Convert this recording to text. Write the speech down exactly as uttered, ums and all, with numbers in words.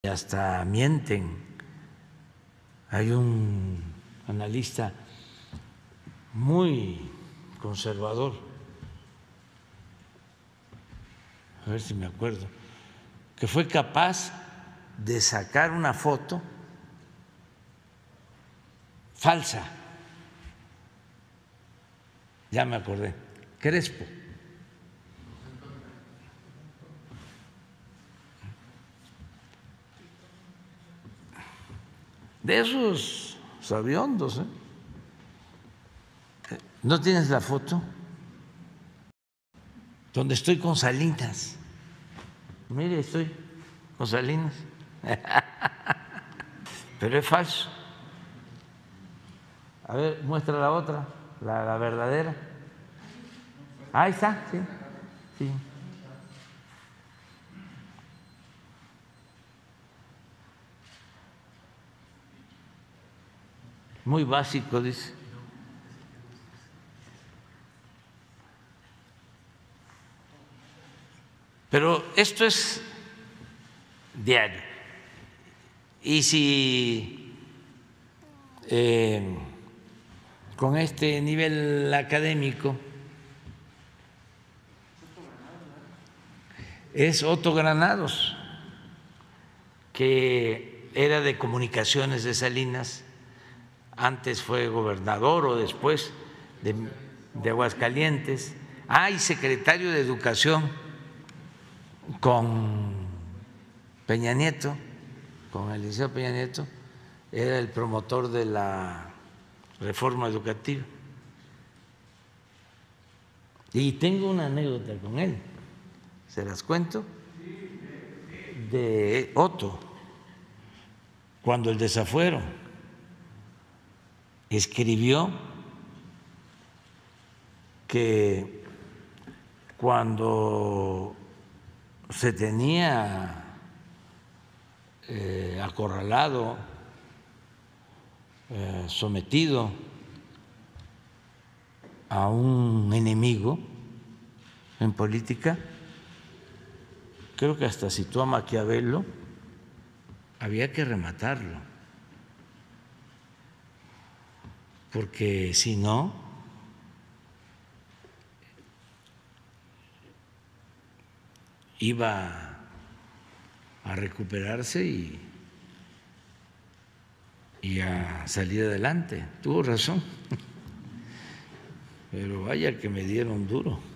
hasta mienten. Hay un analista muy conservador, a ver si me acuerdo, que fue capaz de sacar una foto falsa. Ya me acordé, Crespo. De esos sabiondos, ¿eh? ¿No tienes la foto? Donde estoy con Salinas. Mire, estoy con Salinas. Pero es falso. A ver, muestra la otra, la, la verdadera. Ahí está, sí, sí. Muy básico, dice. Pero esto es diario. Y si eh, con este nivel académico es Otto Granados, que era de Comunicaciones de Salinas, antes fue gobernador o después de, de Aguascalientes, ah, y secretario de Educación con Peña Nieto, con el Liceo Peña Nieto, era el promotor de la reforma educativa. Y tengo una anécdota con él, se las cuento, de Otto, cuando el desafuero escribió que cuando se tenía eh, acorralado, eh, sometido a un enemigo en política, creo que hasta citó a Maquiavelo, había que rematarlo, porque si no, iba a recuperarse y, y a salir adelante. Tuvo razón, pero vaya que me dieron duro.